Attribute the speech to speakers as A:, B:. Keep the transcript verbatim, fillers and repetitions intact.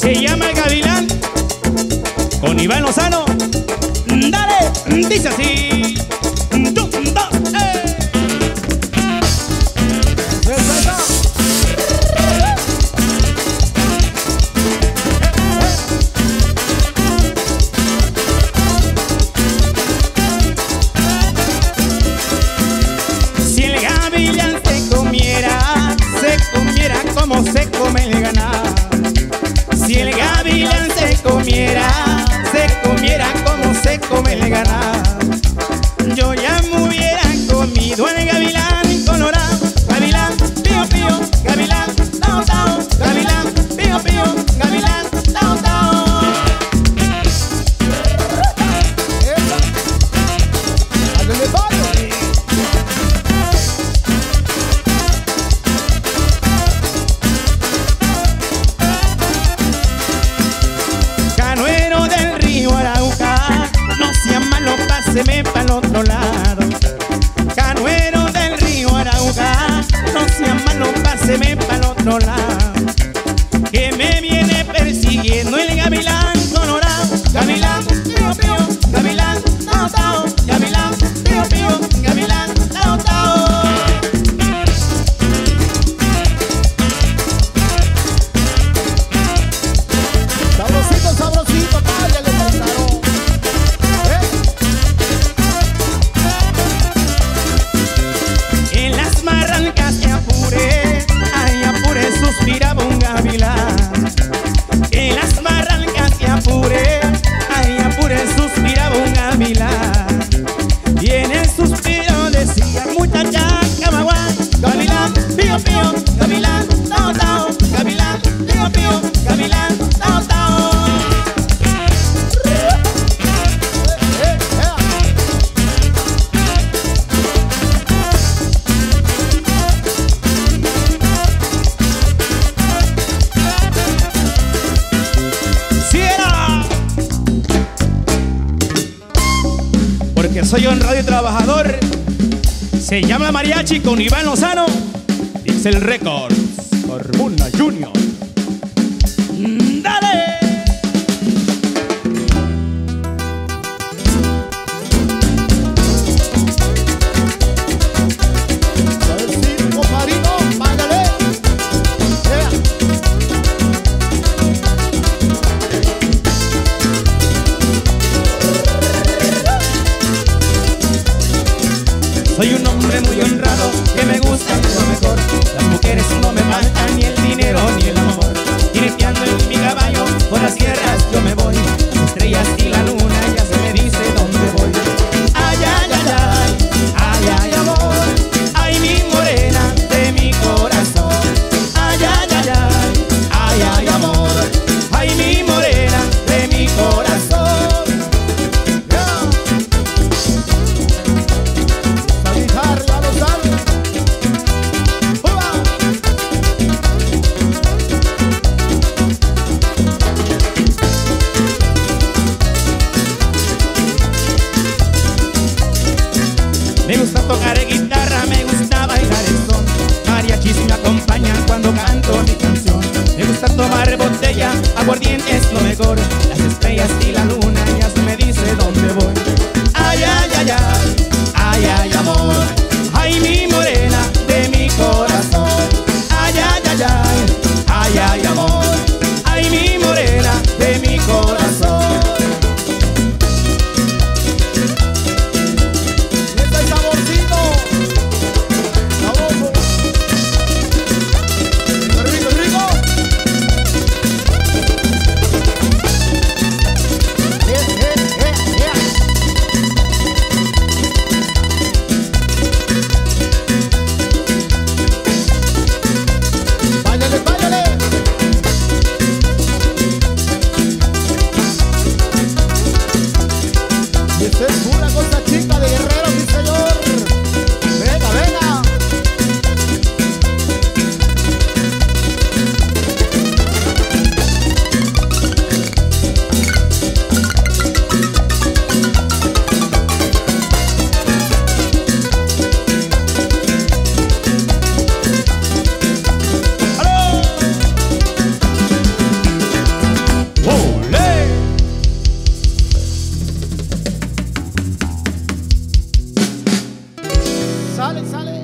A: Se llama El Gavilán con Iván Lozano. Dale, dice así. Un, dos, eh. Si el gavilán se comiera, se comiera como se come el ganado. Si el gavilán se comiera, se comiera como se come el ganado. Yo ya me hubiera comido el gavilán colorado. Gavilán, pío, pío, gavilán, tao, tao. Gavilán, pío, pío, gavilán, tao, tao. Canoero del río Arauca, no sea malo, páseme pa'l otro lado. Canoero del río Arauca, no sea malo, páseme pa'l otro lado. Que me viene persiguiendo el gavilán colorado. Gavilán, pío, pío, gavilán, tao, tao. Gavilán, pío, pío, gavilán, tao, tao.
B: Sabrosito, sabrosito, padre, le cantaron.
A: En las barrancas de Apure, ay Apure, suspiraba un gavilán. En las barrancas de Apure, ay Apure, suspiraba un gavilán. Y en el suspiro decía, muchacha, camaguay. Gavilán, pío, pío, gavilán, tao, tao. Gavilán, pío, pío, gavilán, tao, tao. Porque soy honrado y trabajador. Se llama Mariachi con Iván Lozano. Dice el Records, Carmona Junior. ¡Dale!
B: Sabrosito, compadrito, págale. Yeah.
A: Soy un hombre muy honrado, que me gusta lo mejor. Las mujeres no me faltan, ni el dinero ni el amor. Jineteando en mi caballo, por las tierras yo me voy. Las estrellas y la luna ya se me dice dónde voy. Ay, ay, ay, ay, ay, ay, amor. Ay, mi morena de mi corazón. Ay, ay, ay, ay, ay, ay, amor. Ay, mi morena de mi corazón.
B: Sabijarla, lo sabe. ¡Uva!
A: Me gusta tocar guitarra, me gusta bailar el son. Mariachis me acompañan cuando canto mi canción. Me gusta tomar botella, aguardiente es lo mejor. Las estrellas y la luna ya se me dice dónde voy. Ay, ay, ay, ay, ay, ay, amor. Ay, mi morena de mi corazón. Ay, ay, ay, ay, ay, ay, amor. Ay, mi morena de mi corazón.
B: Ese es saborcito. Sabroso. Rico, rico, rico. Sale, sale.